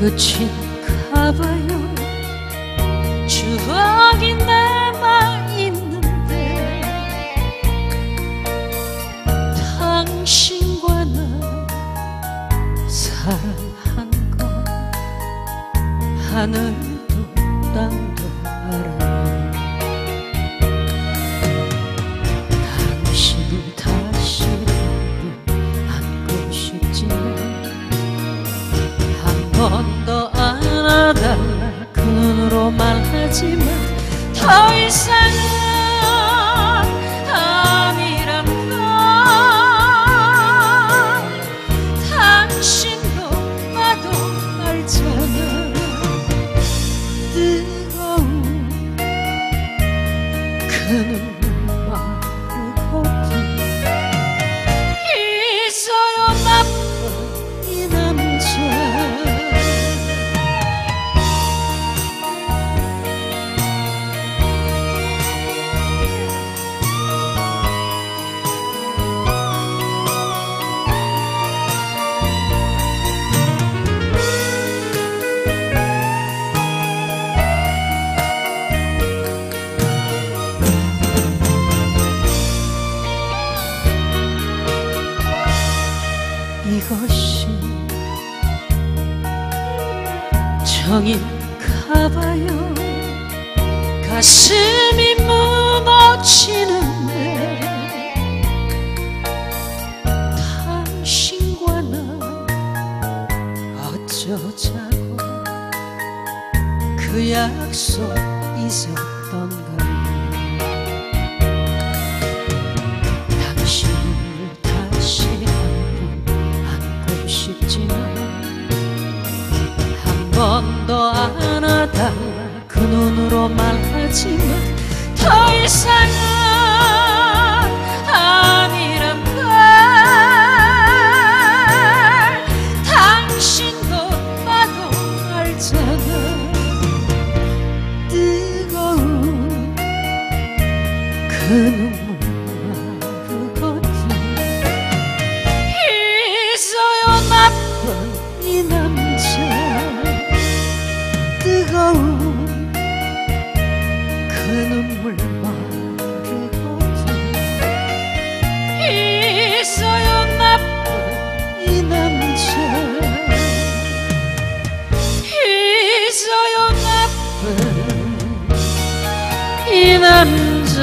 끝인가 봐요. 추억이 남아있는데 당신과 나 사랑한 건 하늘도 땅도 알아요. 당신을 다시 안고 싶지만 한 번 더 안아달라 그 눈으로 말하지만 더 이상은 아니란 걸 당신도 나도 알잖아. 뜨거운 그 눈물 마르거든. 있어요 나쁜 이 남자. 이것이 정인가 봐요. 가슴이 무너지는데 당신과 나 어쩌자고 그 약속 잊었던가요. 당신을 다시 싶지만 한 번 더 안아달라 그 눈으로 말하지만 더 이상은 아니란 걸 당신도 나도 알잖아. 뜨거운 그 눈물 마르거든. 있어요 나쁜 이 남자. 뜨거운 그 눈물 마르거든. 있어요 나쁜 이 남자. 있어요 나쁜 이 남자.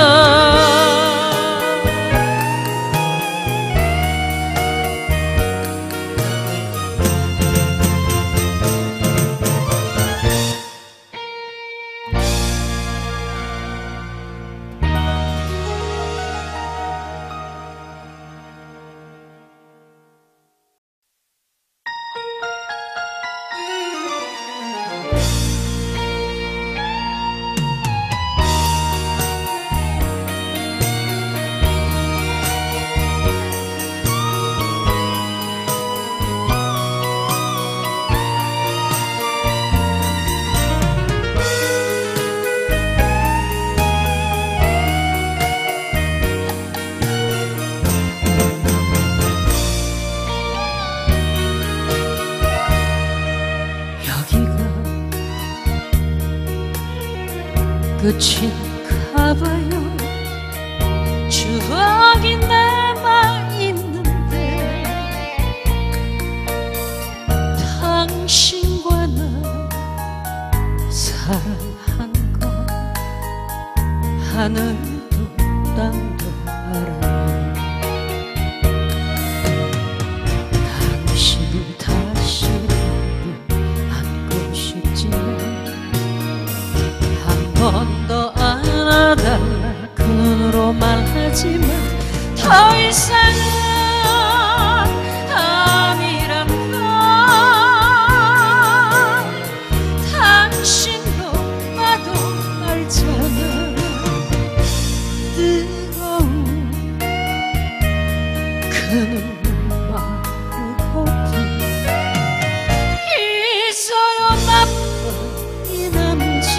끝인가 봐요. 추억이 남아있는데 당신과 나 사랑한 건 하늘도 땅도 알아요. 당신을 다시 안고 싶지만 한 번 더 안아달라 그 눈으로 말하지만 더 이상은 아니란 걸 당신도 나도 알잖아. 뜨거운 그 눈물 마르거든. 있어요 나쁜 이 남자.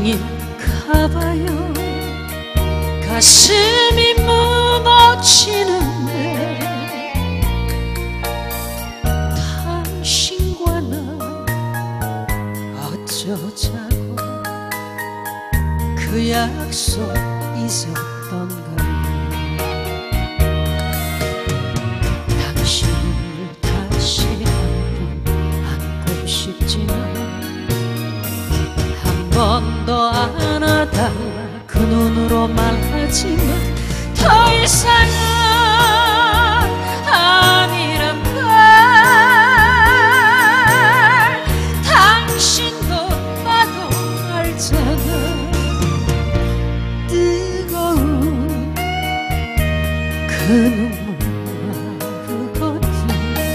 아닌가봐요. 가슴이 무너지는데 당신과 나 어쩌자고 그 약속 잊었던가요. 당신을 다시 한번 안고 싶지만 한 번 더 안아달라 그 눈으로 말하지만 더 이상은 아니란 걸 당신도 나도 알잖아. 뜨거운 그 눈물 마르거든.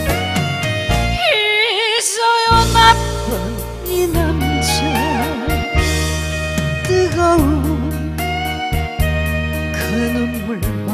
있어요 나쁜 이 남자. 뜨거운 그 눈물